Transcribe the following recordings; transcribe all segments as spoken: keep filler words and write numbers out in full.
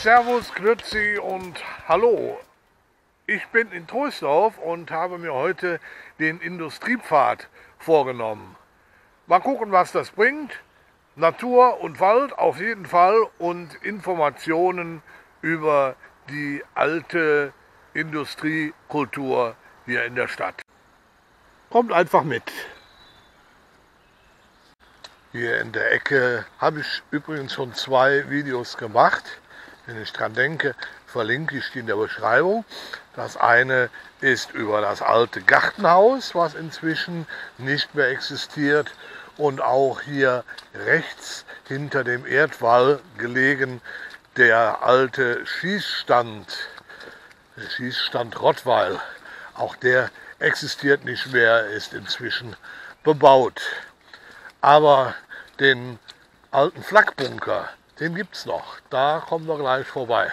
Servus, Grüezi und Hallo. Ich bin in Troisdorf und habe mir heute den Industriepfad vorgenommen. Mal gucken, was das bringt. Natur und Wald auf jeden Fall und Informationen über die alte Industriekultur hier in der Stadt. Kommt einfach mit. Hier in der Ecke habe ich übrigens schon zwei Videos gemacht. Wenn ich dran denke, verlinke ich die in der Beschreibung. Das eine ist über das alte Gartenhaus, was inzwischen nicht mehr existiert. Und auch hier rechts hinter dem Erdwall gelegen der alte Schießstand, der Schießstand Rottweil. Auch der existiert nicht mehr, ist inzwischen bebaut. Aber den alten Flakbunker, den gibt es noch. Da kommen wir gleich vorbei.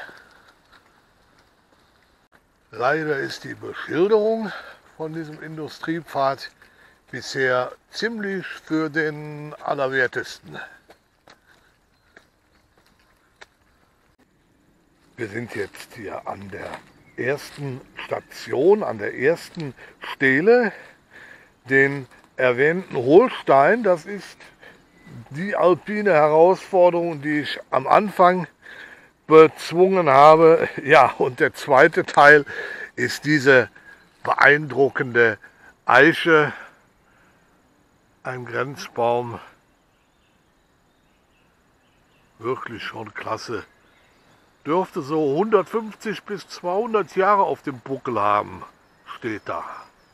Leider ist die Beschilderung von diesem Industriepfad bisher ziemlich für den Allerwertesten. Wir sind jetzt hier an der ersten Station, an der ersten Stele, den erwähnten Hohlstein. Das ist die alpine Herausforderung, die ich am Anfang bezwungen habe. Ja, und der zweite Teil ist diese beeindruckende Eiche, ein Grenzbaum, wirklich schon klasse. Dürfte so hundertfünfzig bis zweihundert Jahre auf dem Buckel haben, steht da.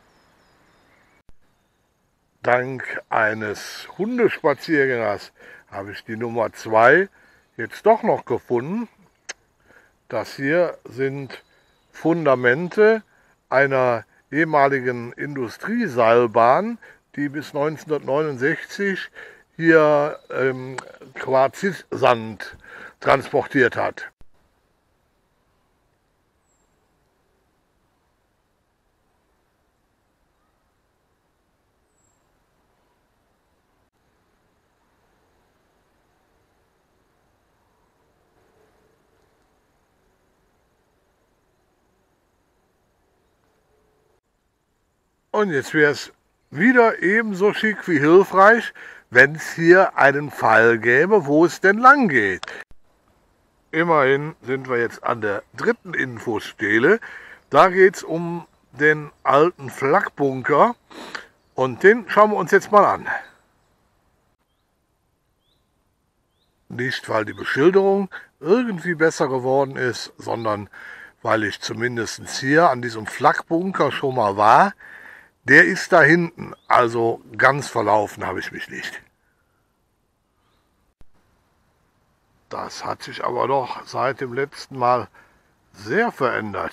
Dank eines Hundespaziergängers habe ich die Nummer zwei jetzt doch noch gefunden. Das hier sind Fundamente einer ehemaligen Industrieseilbahn, die bis neunzehnhundertneunundsechzig hier ähm, Quarzsand transportiert hat. Und jetzt wäre es wieder ebenso schick wie hilfreich, wenn es hier einen Pfeil gäbe, wo es denn lang geht. Immerhin sind wir jetzt an der dritten Infostele. Da geht es um den alten Flakbunker und den schauen wir uns jetzt mal an. Nicht, weil die Beschilderung irgendwie besser geworden ist, sondern weil ich zumindest hier an diesem Flakbunker schon mal war. Der ist da hinten, also ganz verlaufen habe ich mich nicht. Das hat sich aber doch seit dem letzten Mal sehr verändert.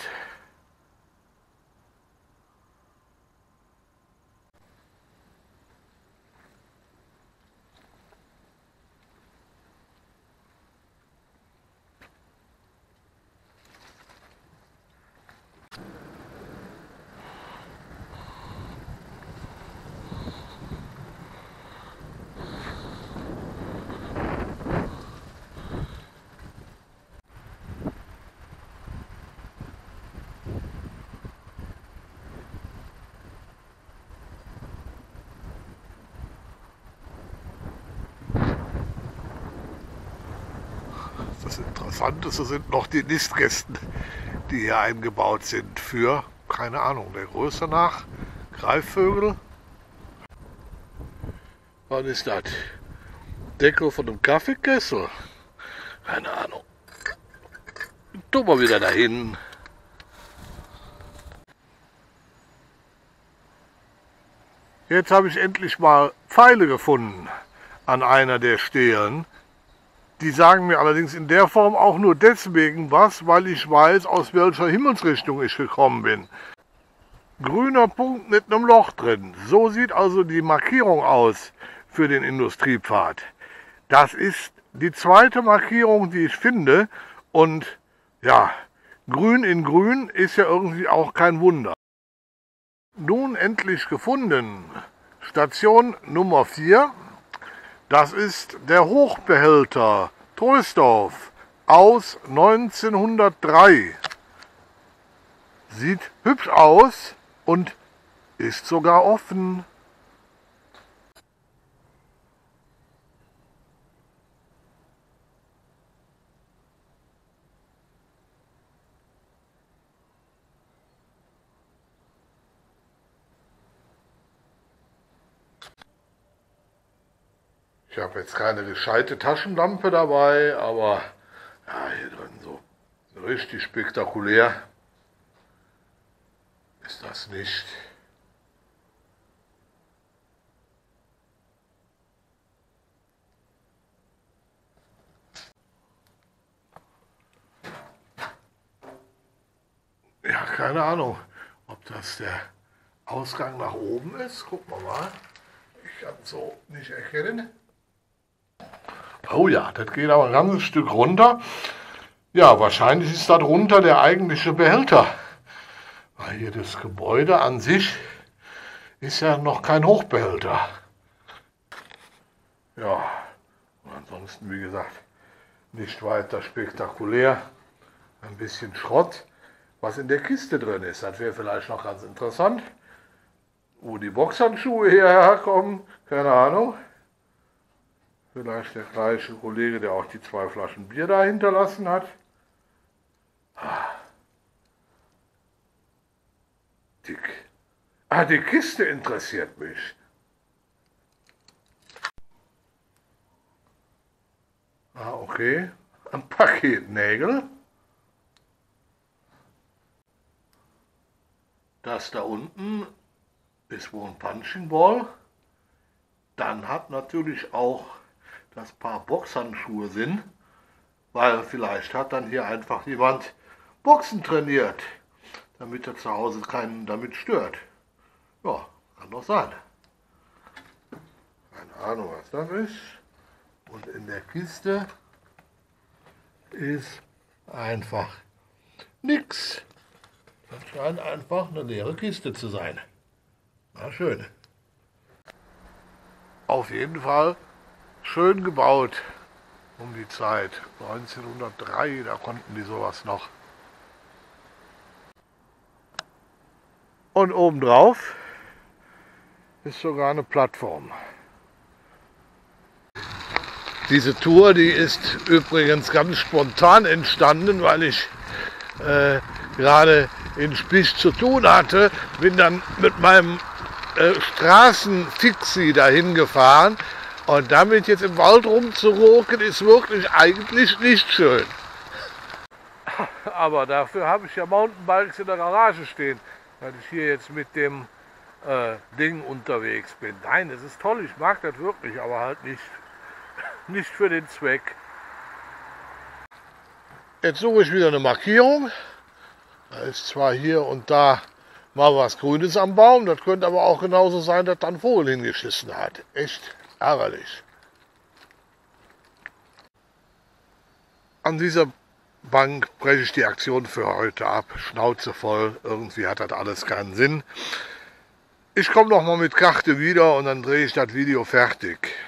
Das Interessanteste sind noch die Nistkästen, die hier eingebaut sind für, keine Ahnung, der Größe nach, Greifvögel. Was ist das? Deckel von einem Kaffeekessel? Keine Ahnung. Tun wir wieder dahin. Jetzt habe ich endlich mal Pfeile gefunden an einer der Stelen. Die sagen mir allerdings in der Form auch nur deswegen was, weil ich weiß, aus welcher Himmelsrichtung ich gekommen bin. Grüner Punkt mit einem Loch drin. So sieht also die Markierung aus für den Industriepfad. Das ist die zweite Markierung, die ich finde. Und ja, grün in grün ist ja irgendwie auch kein Wunder. Nun endlich gefunden. Station Nummer vier. Das ist der Hochbehälter Troisdorf. aus neunzehnhundertdrei. Sieht hübsch aus und ist sogar offen. Ich habe jetzt keine gescheite Taschenlampe dabei, aber ja, hier drin so richtig spektakulär ist das nicht. Ja, keine Ahnung, ob das der Ausgang nach oben ist. Gucken wir mal. Ich kann es so nicht erkennen. Oh ja, das geht aber ein ganzes Stück runter. Ja, wahrscheinlich ist darunter der eigentliche Behälter. Weil hier das Gebäude an sich ist ja noch kein Hochbehälter. Ja, und ansonsten, wie gesagt, nicht weiter spektakulär. Ein bisschen Schrott. Was in der Kiste drin ist, das wäre vielleicht noch ganz interessant. Wo die Boxhandschuhe hierher kommen, keine Ahnung. Vielleicht der gleiche Kollege, der auch die zwei Flaschen Bier da hinterlassen hat. Die, ah, die Kiste interessiert mich. Ah, okay. Ein Paket Nägel. Das da unten ist wohl ein Punching Ball. Dann hat natürlich auch das Paar Boxhandschuhe Sinn, weil vielleicht hat dann hier einfach jemand Boxen trainiert, damit er zu Hause keinen damit stört. Ja, kann doch sein. Keine Ahnung, was das ist. Und in der Kiste ist einfach nichts. Das scheint einfach eine leere Kiste zu sein. Na schön. Auf jeden Fall schön gebaut um die Zeit. neunzehnhundertdrei, da konnten die sowas noch. Und obendrauf ist sogar eine Plattform. Diese Tour, die ist übrigens ganz spontan entstanden, weil ich äh, gerade in Spisch zu tun hatte. Bin dann mit meinem äh, Straßenfixi dahin gefahren. Und damit jetzt im Wald rumzuroken, ist wirklich eigentlich nicht schön. Aber dafür habe ich ja Mountainbikes in der Garage stehen, weil ich hier jetzt mit dem äh, Ding unterwegs bin. Nein, es ist toll, ich mag das wirklich, aber halt nicht, nicht für den Zweck. Jetzt suche ich wieder eine Markierung. Da ist zwar hier und da mal was Grünes am Baum, das könnte aber auch genauso sein, dass da ein Vogel hingeschissen hat. Echt ärgerlich. An dieser Bank breche ich die Aktion für heute ab. Schnauze voll, irgendwie hat das alles keinen Sinn. Ich komme noch mal mit Karte wieder und dann drehe ich das Video fertig.